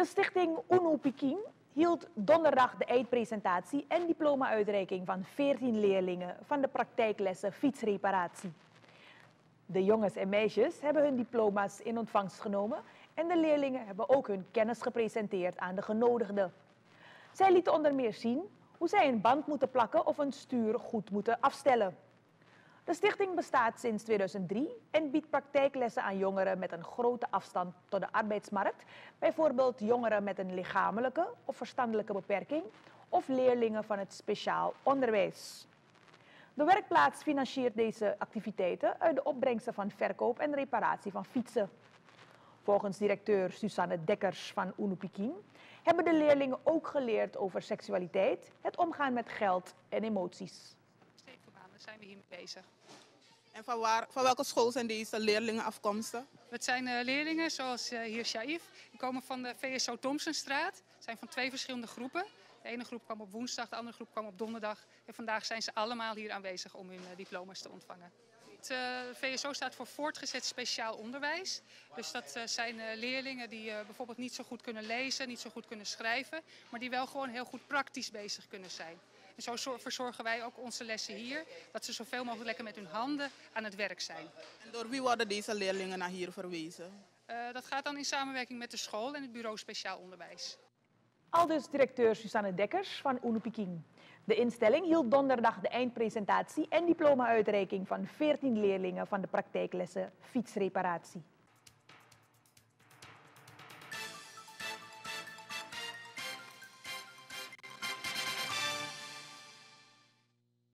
De stichting Uno Peking hield donderdag de eindpresentatie en diploma-uitreiking van 14 leerlingen van de praktijklessen fietsreparatie. De jongens en meisjes hebben hun diploma's in ontvangst genomen en de leerlingen hebben ook hun kennis gepresenteerd aan de genodigden. Zij lieten onder meer zien hoe zij een band moeten plakken of een stuur goed moeten afstellen. De stichting bestaat sinds 2003 en biedt praktijklessen aan jongeren met een grote afstand tot de arbeidsmarkt, bijvoorbeeld jongeren met een lichamelijke of verstandelijke beperking of leerlingen van het speciaal onderwijs. De werkplaats financiert deze activiteiten uit de opbrengsten van verkoop en reparatie van fietsen. Volgens directeur Susanne Dekkers van Uno Peking hebben de leerlingen ook geleerd over seksualiteit, het omgaan met geld en emoties. 7 maanden zijn we hiermee bezig. En van welke school zijn deze leerlingen afkomstig? Het zijn leerlingen zoals hier Shaif. Die komen van de VSO Thompsonstraat. Het zijn van 2 verschillende groepen. De ene groep kwam op woensdag, de andere groep kwam op donderdag. En vandaag zijn ze allemaal hier aanwezig om hun diploma's te ontvangen. Het VSO staat voor voortgezet speciaal onderwijs. Dus dat zijn leerlingen die bijvoorbeeld niet zo goed kunnen lezen, niet zo goed kunnen schrijven, maar die wel gewoon heel goed praktisch bezig kunnen zijn. En zo verzorgen wij ook onze lessen hier, dat ze zoveel mogelijk lekker met hun handen aan het werk zijn. En door wie worden deze leerlingen naar hier verwezen? Dat gaat dan in samenwerking met de school en het bureau speciaal onderwijs. Aldus directeur Susanne Dekkers van Uno Peking. De instelling hield donderdag de eindpresentatie en diploma-uitreiking van 14 leerlingen van de praktijklessen fietsreparatie.